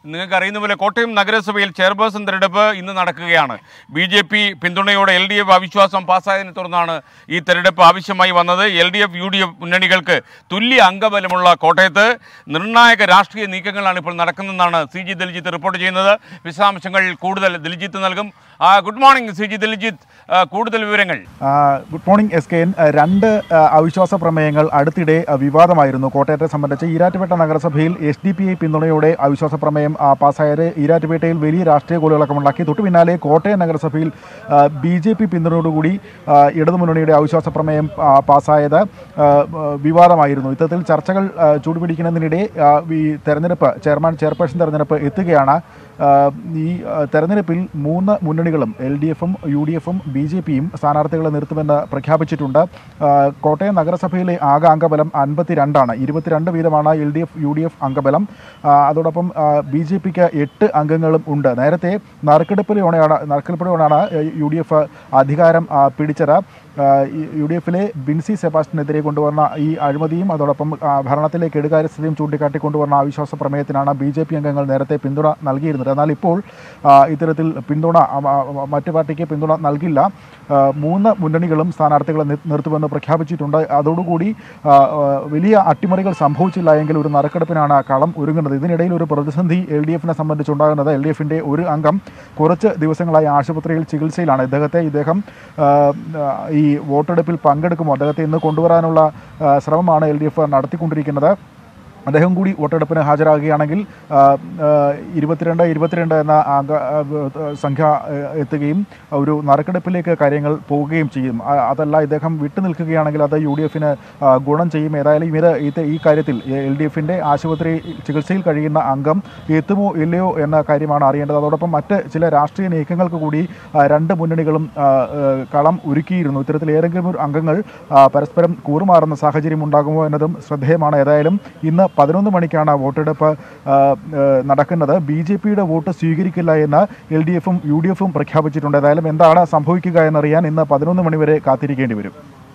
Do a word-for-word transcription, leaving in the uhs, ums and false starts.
നിങ്ങൾക്ക് അറിയുന്ന പോലെ കോട്ടയം നഗരസഭയിൽ ചെയർപേഴ്സൺ തെരഞ്ഞെടുപ്പ് ഇന്ന് നടക്കുകയാണ്. ബി ജെ പി പിന്തുണയോടെ എൽ ഡി എഫ് അവിശ്വാസം പാസ്സായതിനെ തുടർന്നാണ് ഈ തെരഞ്ഞെടുപ്പ് ആവശ്യമായി വന്നത്. L D F U D F മുന്നണികൾക്ക് തുല്യ അംഗബലമുള്ള കോട്ടയത്ത് നിർണായക രാഷ്ട്രീയ നീക്കങ്ങളാണ് ഇപ്പോൾ നടക്കുന്നതെന്നാണ് സി ജി ദിൽജിത്ത് റിപ്പോർട്ട് ചെയ്യുന്നത്. വിശദാംശങ്ങൾ കൂടുതൽ ദിൽജിത്ത് നൽകും. Good morning C G Diljith, കൂടുതൽ വിവരങ്ങൾ. Good morning S K N. രണ്ട് അവിശ്വാസ പ്രമേയങ്ങൾ അടുത്തിടെ വിവാദമായിരുന്നു കോട്ടയത്തെ സംബന്ധിച്ച്. ഈരാറ്റുപേട്ട നഗരസഭയിൽ എസ് ഡി പി ഐ പിന്തുണയോടെ അവിശ്വാസ പ്രമേയം പാസ്സായത് ഈരാറ്റുപേട്ടയിൽ വലിയ രാഷ്ട്രീയ കോളിളക്കമുണ്ടാക്കി. തൊട്ടു പിന്നാലെ കോട്ടയം നഗരസഭയിൽ ബി ജെ പി പിന്തുണയോടുകൂടി ഇടതുമുന്നണിയുടെ അവിശ്വാസ പ്രമേയം പാസ്സായത് വിവാദമായിരുന്നു. ഇത്തരത്തിൽ ചർച്ചകൾ ചൂടുപിടിക്കുന്നതിനിടെ ഈ തെരഞ്ഞെടുപ്പ് ചെയർമാൻ ചെയർപേഴ്സൺ തെരഞ്ഞെടുപ്പ് എത്തുകയാണ്. ഈ തെരഞ്ഞെടുപ്പിൽ മൂന്ന് മുന്നണികളും എൽ ഡി എഫും യു ഡി എഫും ബി ജെ പിയും സ്ഥാനാർത്ഥികളെ നിർത്തുമെന്ന് പ്രഖ്യാപിച്ചിട്ടുണ്ട്. കോട്ടയം നഗരസഭയിലെ ആകെ അംഗബലം അൻപത്തിരണ്ടാണ്. ഇരുപത്തിരണ്ട് വീതമാണ് L D F U D F അംഗബലം. അതോടൊപ്പം ബി ജെ പിക്ക് എട്ട് അംഗങ്ങളും ഉണ്ട്. നേരത്തെ നറുക്കെടുപ്പിലൂടെയാണ് നറുക്കെടുപ്പിലൂടെയാണ് യു ഡി എഫ് അധികാരം പിടിച്ചത്. യു ഡി എഫിലെ ബിൻസി സെബാസ്റ്റ്യനെതിരെ കൊണ്ടുവന്ന ഈ അഴിമതിയും അതോടൊപ്പം ഭരണത്തിലെ കെടുകാര്യസ്ഥതയും ചൂണ്ടിക്കാട്ടി കൊണ്ടുവന്ന അവിശ്വാസ പ്രമേയത്തിനാണ് ബി ജെ പി അംഗങ്ങൾ നേരത്തെ പിന്തുണ നൽകിയിരുന്നത്. എന്നാൽ ഇപ്പോൾ ഇത്തരത്തിൽ പിന്തുണ മറ്റു പാർട്ടിക്ക് പിന്തുണ നൽകില്ല. മൂന്ന് മുന്നണികളും സ്ഥാനാർത്ഥികളെ നിർത്തുമെന്ന് പ്രഖ്യാപിച്ചിട്ടുണ്ട്. അതോടുകൂടി വലിയ അട്ടിമറികൾ സംഭവിച്ചില്ല എങ്കിൽ ഒരു നറുക്കെടുപ്പിനാണ് കളം ഒരുങ്ങുന്നത്. ഇതിനിടയിൽ ഒരു പ്രതിസന്ധി എൽ ഡി എഫിനെ സംബന്ധിച്ചുണ്ടാകുന്നത്. എൽ ഡി എഫിൻ്റെ ഒരു അംഗം കുറച്ച് ദിവസങ്ങളായി ആശുപത്രിയിൽ ചികിത്സയിലാണ്. ഇദ്ദേഹത്തെ ഇദ്ദേഹം ഈ വോട്ടെടുപ്പിൽ പങ്കെടുക്കുമോ അദ്ദേഹത്തെ ഇന്ന് കൊണ്ടുവരാനുള്ള ശ്രമമാണ് എൽ ഡി എഫ് നടത്തിക്കൊണ്ടിരിക്കുന്നത്. അദ്ദേഹം കൂടി വോട്ടെടുപ്പിന് ഹാജരാകുകയാണെങ്കിൽ ഇരുപത്തിരണ്ട് ഇരുപത്തിരണ്ട് എന്ന അംഗ സംഖ്യ എത്തുകയും ഒരു നറുക്കെടുപ്പിലേക്ക് കാര്യങ്ങൾ പോവുകയും ചെയ്യും. അതല്ല ഇദ്ദേഹം വിട്ടു നിൽക്കുകയാണെങ്കിൽ അത് യു ഡി എഫിന് ഗുണം ചെയ്യും. ഏതായാലും ഇത് ഇത് ഈ കാര്യത്തിൽ എൽ ഡി എഫിൻ്റെ ആശുപത്രി ചികിത്സയിൽ കഴിയുന്ന അംഗം എത്തുമോ ഇല്ലയോ എന്ന കാര്യമാണ് അറിയേണ്ടത്. അതോടൊപ്പം മറ്റ് ചില രാഷ്ട്രീയ നീക്കങ്ങൾക്ക് കൂടി രണ്ട് മുന്നണികളും കളം ഒരുക്കിയിരുന്നു. ഇത്തരത്തിൽ ഏതെങ്കിലും ഒരു അംഗങ്ങൾ പരസ്പരം കൂറുമാറുന്ന സാഹചര്യം ഉണ്ടാകുമോ എന്നതും ശ്രദ്ധേയമാണ്. ഏതായാലും ഇന്ന് പതിനൊന്ന് മണിക്കാണ് വോട്ടെടുപ്പ് നടക്കുന്നത്. ബി ജെ പിയുടെ വോട്ട് സ്വീകരിക്കില്ല എന്ന് എൽ ഡി എഫും യു ഡി എഫും പ്രഖ്യാപിച്ചിട്ടുണ്ട്. ഏതായാലും എന്താണ് സംഭവിക്കുക എന്നറിയാൻ ഇന്ന് പതിനൊന്ന് മണിവരെ കാത്തിരിക്കേണ്ടി വരും.